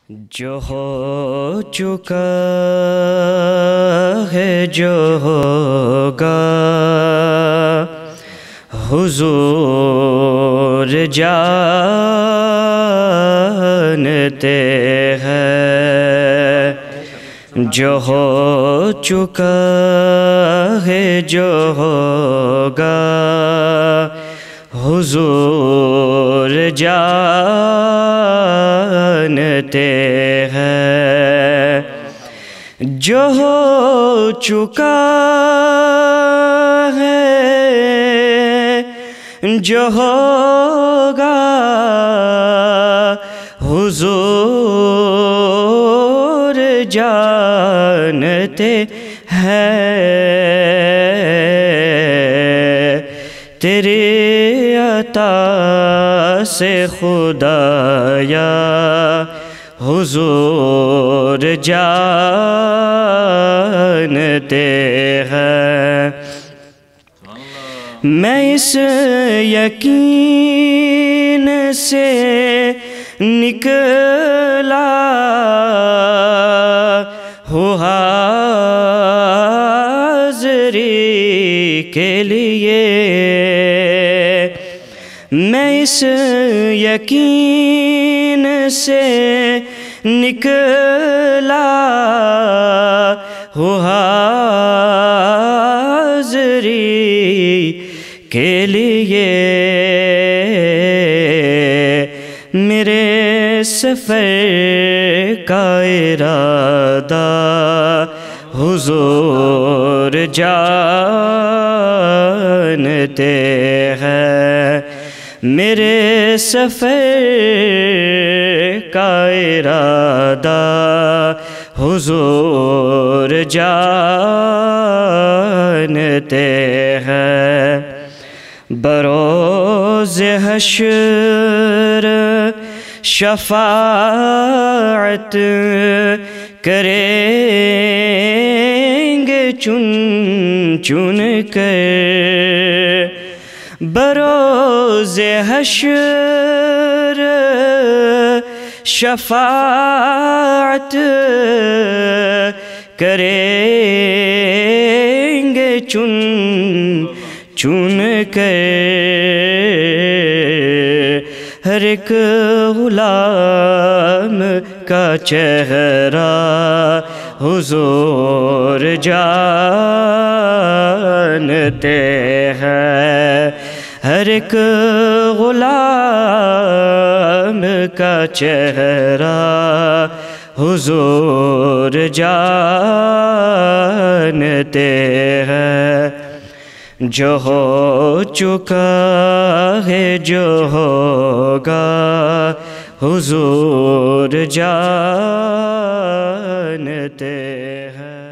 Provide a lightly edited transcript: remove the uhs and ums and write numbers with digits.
جو ہو چکا ہے جو ہوگا حضور جانتے ہیں، جو ہو چکا ہے جو ہوگا حضور جانتے ہیں، جو ہو چکا ہے جو ہوگا حضور جانتے ہیں، تیری عطا سے خدایا حضور جانتے ہیں۔ میں اس یقین سے نکلا ہوں حاضری کے لیے، میں اس یقین سے نکلا ہوں حاضری کے لیے، میرے سفر کا ارادہ حضور جانتے ہیں، میرے سفر کا ارادہ حضور جانتے ہیں۔ بروز حشر شفاعت کریں گے چن چن کر، بروز حشر شفاعت کریں گے چن چن کر، ہر ایک غلام کا چہرہ حضور جانتے ہیں، ہر ایک غلام کا چہرہ حضور جانتے ہیں، جو ہو چکا ہے جو ہوگا حضور جانتے ہیں۔